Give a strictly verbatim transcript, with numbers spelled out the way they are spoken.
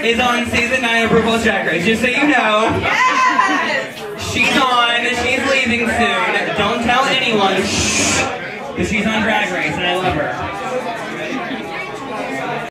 is on season nine of RuPaul's Drag Race. Just so you know. Yes! She's on. She's leaving soon. Don't tell anyone. Shh. Because she's on Drag Race and I love her.